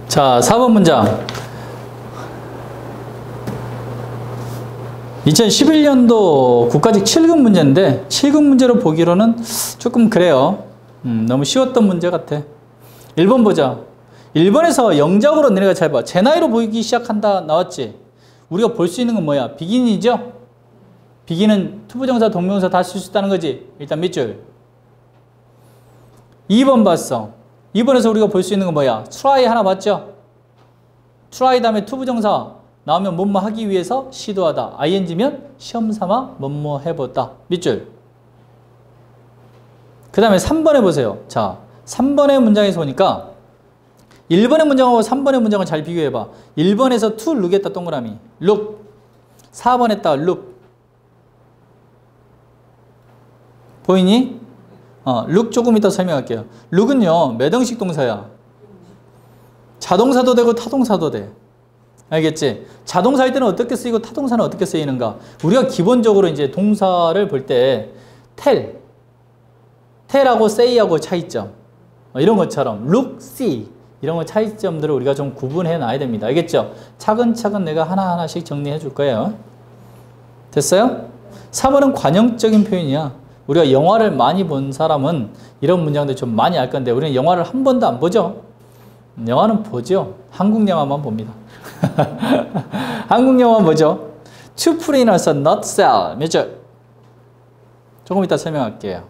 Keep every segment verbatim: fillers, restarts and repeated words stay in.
자, 사 번 문장. 이천십일 년도 국가직 칠 급 문제인데 칠 급 문제로 보기로는 조금 그래요. 음, 너무 쉬웠던 문제 같아. 일 번 보자. 일 번에서 영작으로 너네가 잘 봐. 제 나이로 보이기 시작한다 나왔지? 우리가 볼 수 있는 건 뭐야? 비긴이죠? 비긴은 투부정사, 동명사 다 쓸 수 있다는 거지. 일단 몇 줄? 이 번 봤어. 이 번에서 우리가 볼 수 있는 건 뭐야? try 하나 봤죠? try 다음에 투부정사 나오면 뭐뭐 하기 위해서 시도하다. ing면 시험 삼아 뭐뭐 해보다. 몇 줄? 그 다음에 삼 번에 보세요. 자, 삼 번의 문장에서 보니까 일 번의 문장하고 삼 번의 문장을 잘 비교해봐. 일 번에서 to look 했다 동그라미. look. 사 번 했다 look. 보이니? 어, look 조금 이따 설명할게요. look은요, 몇 형식 동사야? 자동사도 되고 타동사도 돼. 알겠지? 자동사일 때는 어떻게 쓰이고 타동사는 어떻게 쓰이는가? 우리가 기본적으로 이제 동사를 볼 때 tell, tell하고 say하고 차이점. 어, 이런 것처럼 look, see 이런 거 차이점들을 우리가 좀 구분해 놔야 됩니다. 알겠죠? 차근차근 내가 하나하나씩 정리해 줄 거예요. 됐어요? 사 번은 관용적인 표현이야. 우리가 영화를 많이 본 사람은 이런 문장들 좀 많이 알 건데 우리는 영화를 한 번도 안 보죠? 영화는 보죠. 한국 영화만 봅니다. 한국 영화만 보죠. To printers not sell. 몇 줄? 조금 이따 설명할게요.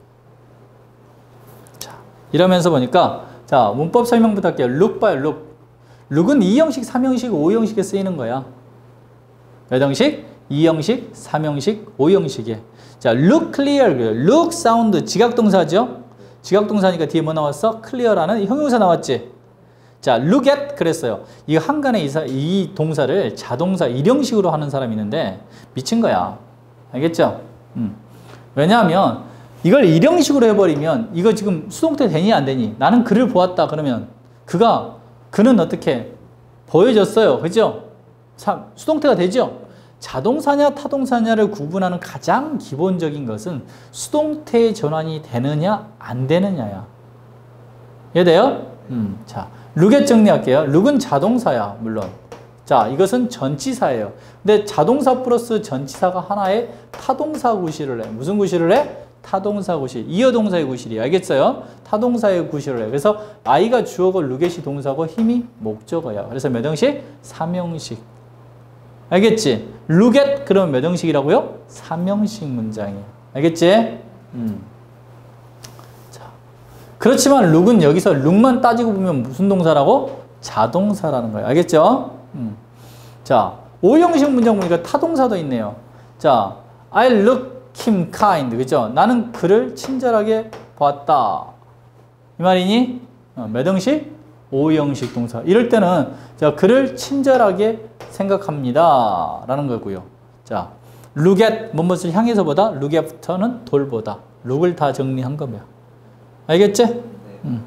자, 이러면서 보니까 자, 문법 설명부터 할게요. look 봐요, look. look은 이 형식, 삼 형식, 오 형식에 쓰이는 거야. 몇 형식? 이 형식, 삼 형식, 오 형식에. 자, look clear. look sound 지각동사죠? 지각동사니까 뒤에 뭐 나왔어? clear라는 형용사 나왔지? 자, look at 그랬어요. 이 한간에 이, 이 동사를 자동사 일형식으로 하는 사람이 있는데 미친 거야. 알겠죠? 음. 왜냐하면 이걸 일형식으로 해버리면 이거 지금 수동태 되니 안 되니? 나는 그를 보았다 그러면 그가 그는 어떻게 보여졌어요. 그죠? 수동태가 되죠? 자동사냐 타동사냐를 구분하는 가장 기본적인 것은 수동태의 전환이 되느냐 안 되느냐야. 이해돼요? 음, 자, look에 정리할게요. look은 자동사야 물론. 자, 이것은 전치사예요. 근데 자동사 플러스 전치사가 하나의 타동사 구실을 해. 무슨 구실을 해? 타동사 구실. 이어동사의 구실이야. 알겠어요? 타동사의 구실을 해. 그래서 I가 주어고 look이 동사고 힘이 목적어야. 그래서 몇 형식? 삼 형식. 알겠지? look at 그러면 몇 형식이라고요? 삼 형식 문장이에요. 알겠지? 음. 자, 그렇지만 look은 여기서 look만 따지고 보면 무슨 동사라고? 자동사라는 거예요. 알겠죠? 음. 자, 오 형식 문장 보니까 타동사도 있네요. 자, I look him kind. 그죠? 나는 그를 친절하게 봤다. 이 말이니? 어, 몇 형식? 오 형식 동사. 이럴 때는 자, 그를 친절하게 생각합니다. 라는 거고요. 자, look at, 무엇을 향해서 보다, look after는 돌보다. look을 다 정리한 거며. 알겠지? 네. 음.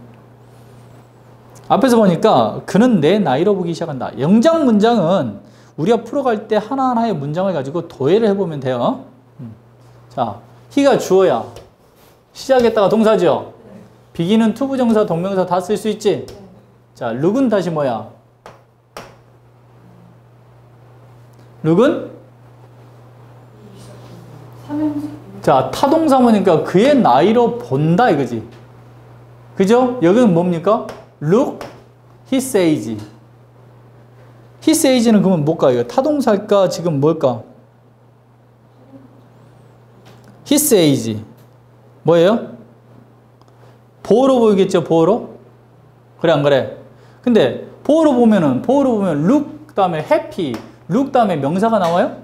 앞에서 보니까 그는 내 나이로 보기 시작한다. 영작 문장은 우리가 풀어갈 때 하나하나의 문장을 가지고 도해를 해보면 돼요. 음. 자, he가 주어야. 시작했다가 동사죠? 네. begin은 투부정사, 동명사 다 쓸 수 있지? 네. 자, look은 다시 뭐야? look은? 자, 타동사모니까 그의 나이로 본다 이거지. 그죠? 여기는 뭡니까? look his age. his age는 그러면 뭘까? 이거 타동사일까? 지금 뭘까? his age. 뭐예요? 보어로 보이겠죠? 보어로? 그래 안 그래? 근데 보어로 보면은 보어로 보면 look 그 다음에 happy look 다음에 명사가 나와요?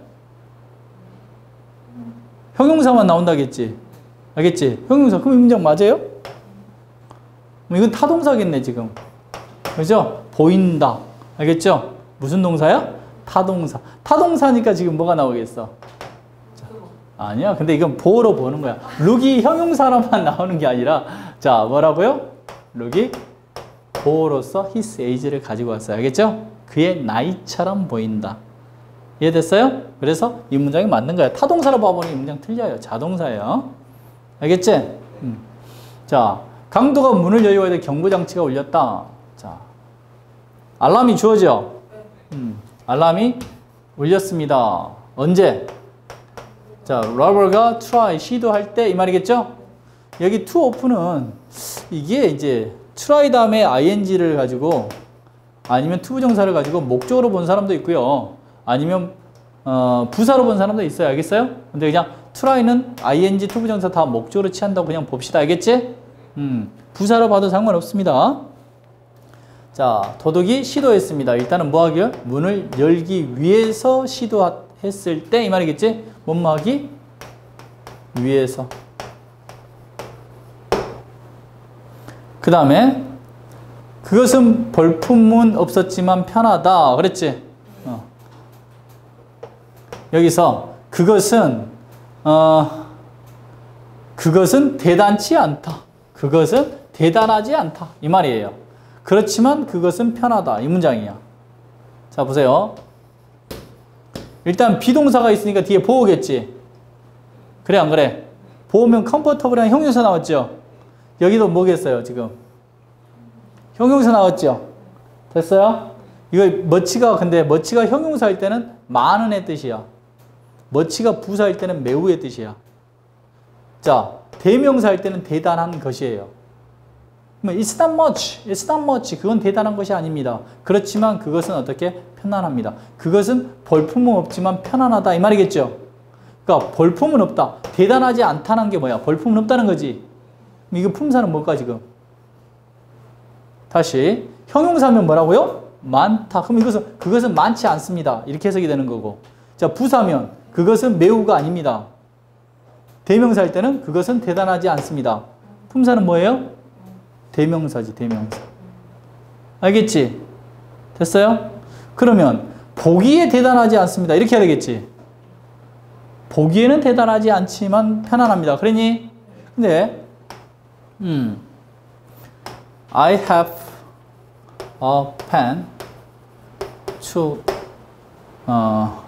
형용사만 나온다겠지? 알겠지? 형용사. 그럼 이 문장 맞아요? 이건 타동사겠네 지금. 그죠? 보인다. 알겠죠? 무슨 동사야? 타동사. 타동사니까 지금 뭐가 나오겠어? 자, 아니야. 근데 이건 보어로 보는 거야. look이 형용사로만 나오는 게 아니라 자, 뭐라고요? look이 보어로서 his age를 가지고 왔어요. 알겠죠? 그의 나이처럼 보인다. 이해됐어요? 그래서 이 문장이 맞는 거야. 타동사로 봐보니 이 문장 틀려요. 자동사예요. 알겠지? 음. 자, 강도가 문을 여유하되 경보장치가 울렸다. 자, 알람이 주어져. 음, 알람이 울렸습니다. 언제? 자, 러버가 try, 시도할 때 이 말이겠죠? 여기 to open은 이게 이제 try 다음에 ing를 가지고 아니면 to 부정사를 가지고 목적으로 본 사람도 있고요. 아니면 어, 부사로 본 사람도 있어요. 알겠어요? 근데 그냥 try는 ing, to 부정사 다 목적으로 취한다고 그냥 봅시다. 알겠지? 음, 부사로 봐도 상관없습니다. 자, 도둑이 시도했습니다. 일단은 뭐 하기요? 문을 열기 위해서 시도했을 때 이 말이겠지? 뭐뭐 하기? 위해서. 그 다음에 그것은 볼품은 없었지만 편하다. 그랬지? 어. 여기서 그것은 어, 그것은 대단치 않다. 그것은 대단하지 않다. 이 말이에요. 그렇지만 그것은 편하다. 이 문장이야. 자, 보세요. 일단 비동사가 있으니까 뒤에 보호겠지. 그래 안 그래? 보호면 comfortable이라는 형용사 나왔죠? 여기도 뭐겠어요 지금? 형용사 나왔죠? 됐어요? 이거 much가 근데 much가 형용사일 때는 많은의 뜻이야. much가 부사일 때는 매우의 뜻이야. 자, 대명사일 때는 대단한 것이에요. It's not much, it's not much. 그건 대단한 것이 아닙니다. 그렇지만 그것은 어떻게? 편안합니다. 그것은 볼품은 없지만 편안하다 이 말이겠죠? 그러니까 볼품은 없다. 대단하지 않다는 게 뭐야? 볼품은 없다는 거지. 이거 품사는 뭘까 지금? 다시 형용사면 뭐라고요? 많다. 그럼 이것은 그것은 많지 않습니다. 이렇게 해석이 되는 거고. 자, 부사면 그것은 매우가 아닙니다. 대명사일 때는 그것은 대단하지 않습니다. 품사는 뭐예요? 대명사지, 대명사. 알겠지? 됐어요? 그러면 보기에 대단하지 않습니다. 이렇게 해야 되겠지? 보기에는 대단하지 않지만 편안합니다. 그러니? 근데 음, I have a pen to 어,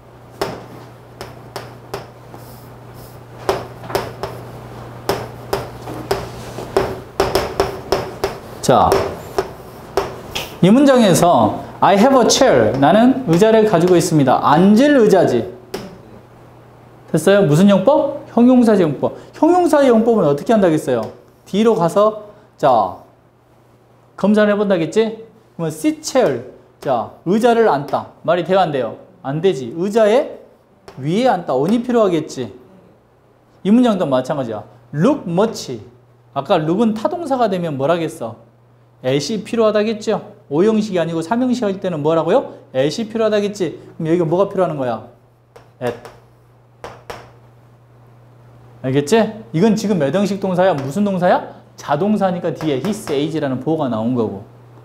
자, 이 문장에서 I have a chair. 나는 의자를 가지고 있습니다. 앉을 의자지. 됐어요? 무슨 용법? 형용사제 용법. 형용사의 용법은 어떻게 한다겠어요? 뒤로 가서 자 검사를 해본다겠지? 그러면 sit chair. 자, 의자를 앉다. 말이 돼야 안 돼요? 안 되지. 의자에 위에 앉다. on이 필요하겠지. 이 문장도 마찬가지야. look much. 아까 look은 타동사가 되면 뭐라겠어? at이 필요하다겠죠? 오형식이 아니고 삼형식 할 때는 뭐라고요? at이 필요하다겠지? 그럼 여기가 뭐가 필요한 거야? at. 알겠지? 이건 지금 몇 형식 동사야? 무슨 동사야? 자동사니까 뒤에 his, age라는 보호가 나온 거고.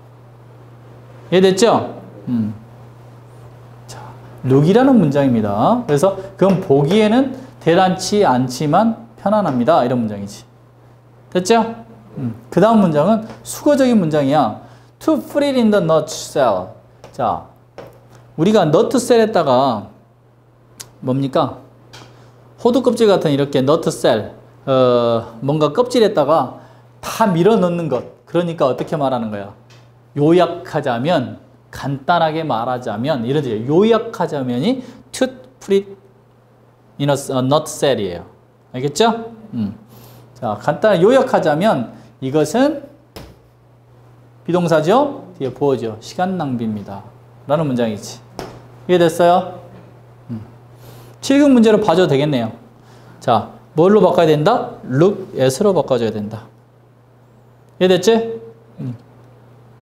이해됐죠? 음. 자, look이라는 문장입니다. 그래서 그건 보기에는 대단치 않지만 편안합니다. 이런 문장이지. 됐죠? 음. 그 다음 문장은 수거적인 문장이야. To put it in the nutshell. 자, 우리가 nutshell에다가 뭡니까? 호두 껍질 같은 이렇게 nutshell, 어, 뭔가 껍질에다가 다 밀어 넣는 것. 그러니까 어떻게 말하는 거야? 요약하자면, 간단하게 말하자면, 이런 뜻이에요. 요약하자면이 to put it in a nutshell이에요. 알겠죠? 음. 자, 간단하게 요약하자면 이것은 비동사죠? 뒤에 보어죠. 시간 낭비입니다. 라는 문장이지. 이해됐어요? 음. 칠 급 문제로 봐줘도 되겠네요. 자, 뭘로 바꿔야 된다? look at로 바꿔줘야 된다. 이해됐지? 음.